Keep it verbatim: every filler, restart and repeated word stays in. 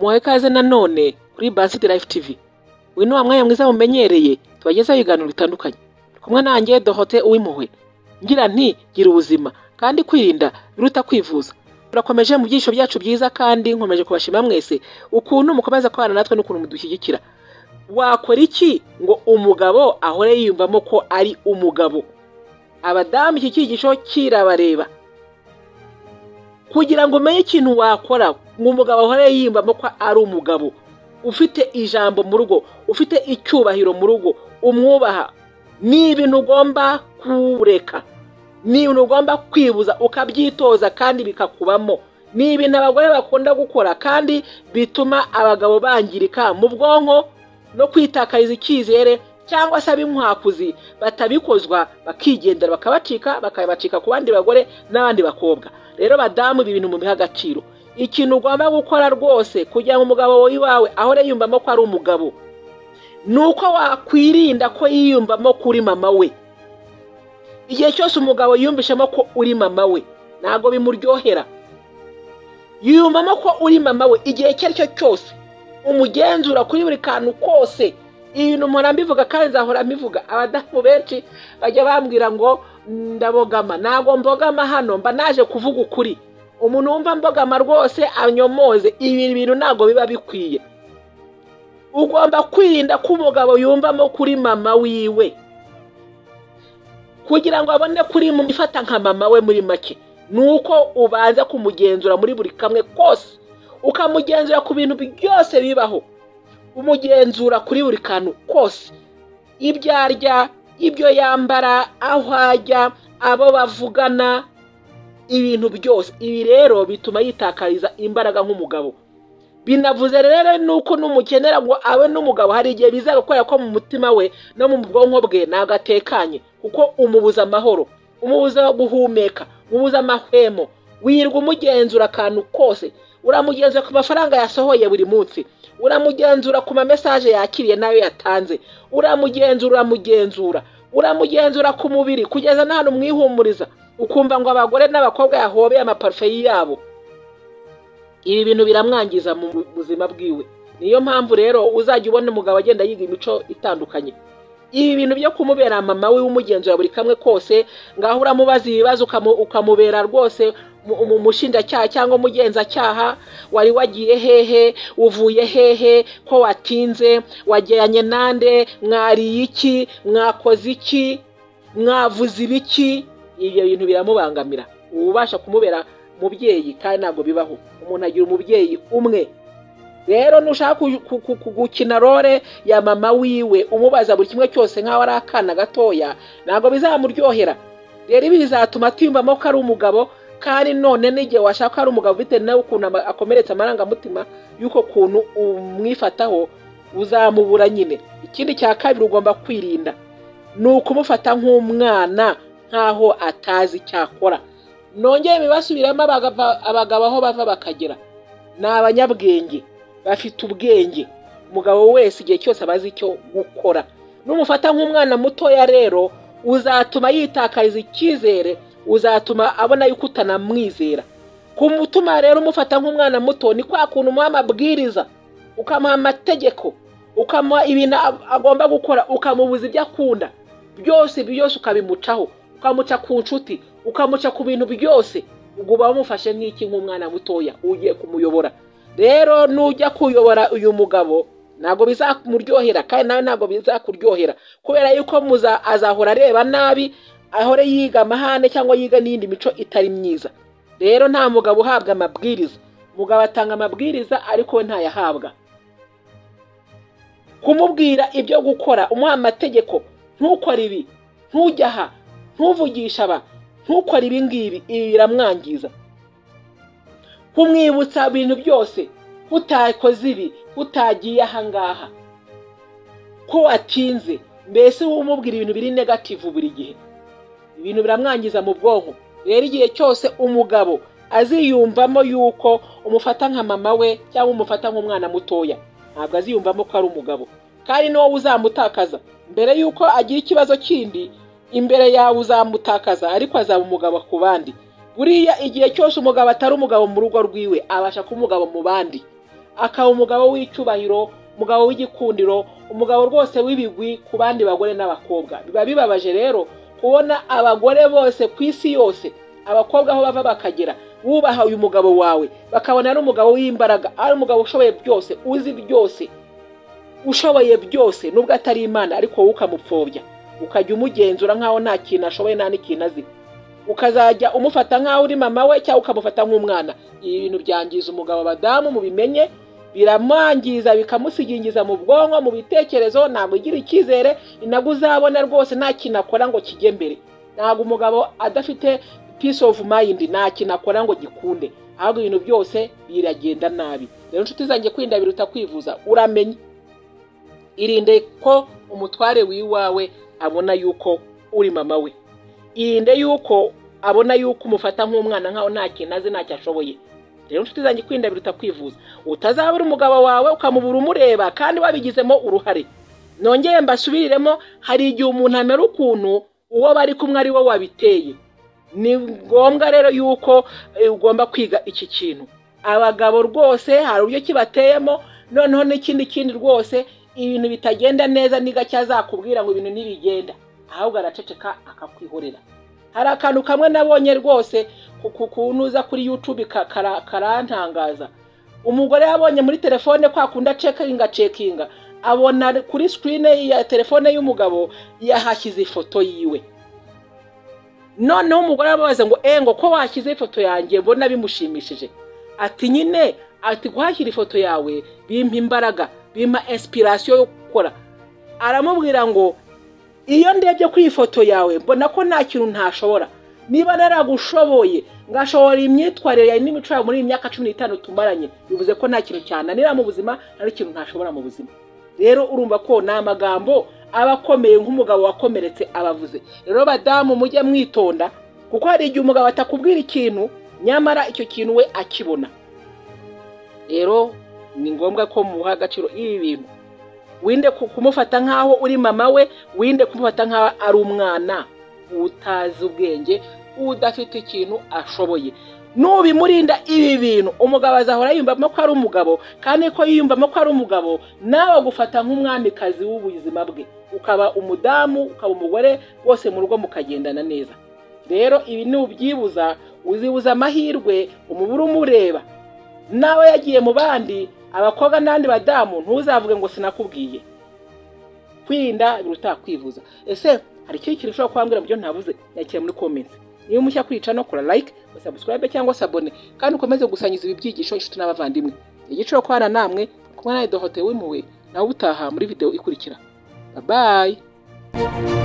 muhaye ikaze nanone kuri Basic Life T V. Uyu ni wa mwanya mwiza mumenyereye tubagezaho ibiganiro bitandukanye. Kumwe nanjye Dohote uw'impuhwe. Ngira nti gira ubuzima kandi kwirinda biruta kwivuza. Turakomeje mu byisho byacu byiza kandi nkomeje kubashima mwese ukuntu mukomeza kubana natwe n'ukuntu mudushyigikira. Wakora iki ngo umugabo ahore yiyumvamo ko ari umugabo? Abadamu iki cyigisho kirabareba. Kugira ngo umenye ikintu wakora ngo umugabo ahore yiyumvamo ko ari umugabo, ufite ijambo mu rugo, ufite icyubahiro mu rugo, umwubaha, ni ibintu ugomba kureka, ni ibintu ugomba kwibuza ukabyitoza kandi bikakubamo. Ni ibintu abagore bakunda gukora kandi bituma abagabo bangirika mu bwonko no kwitakariza icyizere, cyangwa se ab'inkwakuzi batabikozwa bakigendera bakabacika bakabacika ku bandi bagore n'abandi bakobwa. Rero badamu ibi bintu mu biha agaciro. Ikintu ugomba gukora rwose kugira ngo umugabo wawe ahore yiyumvamo ko ari umugabo, nuko wakwirinda ko yiyumvamo kuri mama we. Igihe cyose umugabo yiyumvishamo ko uri mama we ntago bimuryohera. Yiyumvamo ko uri mama we igihe icyo ari cyo cyose, umugenzura kuri buri kantu kose. Ibintu mpora mbivuga kandi nzahora mbivuga. Abadamu benshi bajya bambwira ngo ndabogama. Ntago mbogama hano, mba naje kuvuga ukuri. Umuntu wumva mbogama rwose anyomoze. Ibi bintu ntago biba bikwiye. Ugomba kwirinda ko umugabo yumvamo kuri mama wiwe, kugira ngo abone kuri mu ifata nka mama we. Muri make nuko ubanza kumugenzura muri buri kamwe kose, ukamugenzura ku bintu byose bibaho, umugenzura kuri buri kantu kose, ibyo arya, ibyo yambara, aho ajya, abo bavugana, ibintu byose. Ibi rero bituma yitakariza imbaraga nk'umugabo. Binavuze rero nuko numukenera ngo abe n'umugabo, hari igihe bizagakora ko mu mutima we no mu bwonko bwe nagatekanye, kuko umubuza amahoro, umubuza guhumeka, umubuza amahwemo. Wirwa umugenzura akantu kose, uramugenzura ku mafaranga yasohoye buri munsi, uramugenzura ku ma message yakiriye nayo yatanze, uramugenzura uramugenzura uramugenzura ku mubiri kugeza n'ahantu mwihumuriza, ukumva ngo abagore n'abakobwa yahobeye amaparfum yabo. Ibi bintu biramwangiza mu buzima bwiwe. Niyo mpamvu rero uzajya ubona umugabo agenda yiga imico itandukanye. Ibi bintu byo kumubera mama we umugenzura buri kamwe kose, ngaho uramubaza ibibazo ukamubera rwose umushinjacyaha cyangwa umugenzacyaha. Wari wagiye hehe, uvuye hehe, ko watinze, wajyanye nande, mwariye iki, mwakoze iki, mwavuze ibiki. Ibyo bintu biramubangamira. Ubasha kumubera mubyeyi kandi ntabwo bibaho. Umuntu agira umubyeyi umwe. Rero nushaka gukina role ya mama wiwe umubaza buri kimwe cyose nkaho ari akana gatoya, ntabwo bizamuryohera. Rero ibi bizatuma atiyumvamo ko ari umugabo, kandi none n'igihe washaka ari umugabo bitewe nawe ukuntu akomeretsa amarangamutima yuko kuntu umwifataho uzamubura nyine. Ikindi cya kabiri ugomba kwirinda ni ukumufata nk'umwana, nkaho atazi cyakora. Nongeye bibasubiramo abagabo aho bava bakagera ni abanyabwenge, bafite ubwenge. Umugabo wese igihe cyose abazi icyo gukora. Numufata nk'umwana mutoya rero uzatuma yitakariza icyizere, uzatuma abona yuko utanamwizera. Kumutuma rero umufata nk'umwana muto ni kwa kuntu umuha amabwiriza, ukamuha amategeko, ukamuha ibintu agomba gukora, ukamubuza ibyo akunda byose byose, ukabimucaho, ukamuca ku nshuti, ukamuca ku bintu byose. Ubwo uba wamufashe nk'iki nk'umwana mutoya ugiye kumuyobora. Rero nujya kuyobora uyu mugabo ntago bizamuryohera, kandi nawe ntago bizakuryohera, kubera yuko muza azahora areba nabi, ahore yiga amahane cyangwa yiga n'indi mico itari myiza. Rero nta mugabo uhabwa amabwiriza. Mugabo atanga amabwiriza ariko we ntayahabwa. Kumubwira ibyo gukora, umuha amategeko, ntukore ibi, ntujya aha, ntuvugisha aba, ntukore ibi ngibi, ibi biramwangiza. Kumwibutsa ibintu byose, utakoze ibi, utagiye aha ngaha, ko watinze, mbese umubwira ibintu biri negative buri gihe. Ibintu biramwangiza mu bwonko. Rero igihe cyose umugabo aziyumvamo yuko umufata nka mama we cyangwa umufata nk'umwana mutoya, ntabwo aziyumvamo ko ari umugabo. Kandi no uzamutakaza mbere yuko agira ikibazo kindi, imbere yawe uzamutakaza, ariko azaba umugabo ku bandi. Buriya igihe cyose umugabo atari umugabo mu rugo rwiwe, abasha kuba umugabo mu bandi. akaba umugabo w'icyubahiro, umugabo w'igikundiro, umugabo rwose w'ibigwi ku bandi bagore n'abakobwa. Biba bibabaje rero kubona abagore bose ku isi yose, abakobwa aho bava bakagera, wubaha uyu mugabo wawe, bakabona ari umugabo w'imbaraga, ari umugabo ushoboye byose, uzi byose, ushoboye byose, nubwo atari Imana, ariko wowe ukamupfobya, ukajya umugenzura nk'aho nta kintu ashoboye, nta n'ikintu azi, ukazajya umufata nk'aho uri mama we cyangwa ukamufata nk'umwana. Ibi bintu byangiza umugabo. Abadamu mubimenye, biramwangiza, bikamusigingiza mu bwonko, mu bitekerezo, ntabwo igira icyizere, inago uzabona rwose nta kintu akora ngo kijye mbere. Ntabwo umugabo adafite peace of mind nta kintu akora ngo gikunde, ahubwo ibintu byose biragenda nabi. Rero inshuti zanjye, kwirinda biruta kwivuza. Uramenye, irinde ko umutware wiwawe abona yuko uri mama we, irinde yuko abona yuko umufata nk'umwana nkaho nta kintu azi, ntacyo ashoboye. Rero inshuti zanjye, kwirinda biruta kwivuza. Utazabura umugabo wawe ukamubura umureba kandi wabigizemo uruhare. Nongeye mbasubiriremo, hari igihe umuntu amera ukuntu uwo bari kumwe ari wo wabiteye. Ni ngombwa rero yuko ugomba kwiga iki kintu. Abagabo rwose hari uburyo kibateyemo, noneho n'ikindi kindi rwose, ibintu bitagenda neza niga cyazakubwira ngo ibintu ntibigenda, ahubwo araceceka akakwihorera. Hari akantu kamwe nabonye rwose kunuza kuri YouTube karantangaza. Umugore yabonye muri telefone kwa kunda cekinga cekinga, abona kuri screen ya telefone y'umugabo yahashyize ifoto yiwe. Noneho umugore ababaza ngo eh ngo ko washyize ifoto yanjye mbona bimushimishije. Ati nyine, ati guhashyira ifoto yawe bimpa imbaraga, bimpa inspiration yo gukora. Aramubwira ngo iyo ndebye kuri ifoto yawe mbona ko nta kintu ntashobora. Niba naragushoboye ngashobora imyitwarire yawe n'imico yawe muri imyaka cumi n'itanu tumaranye, bivuze ko nta kintu cyananira mu buzima, nta kintu ntashobora mu buzima. Rero urumva ko na magambo abakomeye nk'umugabo wakomeretse abavuze. Rero badamu mujye mwitonda, kuko hari igihe umugabo atakubwira ikintu nyamara icyo kintu we akibona. Rero ni ngombwa ko muha agaciro ibi bintu. Winde kumufata nkaho uri mama we, winde kumufata nkaho ari umwana utazi ubwenge, udafite ikintu ashoboye. Nubimurinda ibi bintu, umugabo azahora yiyumvamo ko ari umugabo, kandi ko yiyumvamo ko ari umugabo, nawe gufata nk'umwamikazi w'ubuzima bwe, ukaba umudamu, ukaba umugore, bose mu rugo mukagendana neza. Rero ibi nubyibuza, uzibuza amahirwe, umubura umureba. Nawe yagiye mu bandi abakobwa n'andi badamu, ntuzavuge ngo sinakubwiye. Kwirinda biruta kwivuza. Ese hari ikindi kintu ushobora kwambwira byo ntavuze? Yakira muri comments. Niba mushya kwica no kora like, subscribe cyangwa sabone, kandi ukomeze gusangiza ibi byigisho inshuti n'abavandimwe. Igiciro kwana namwe kumwe na Dohote w'impuhwe, nawe utaha muri video ikurikira. Bye bye.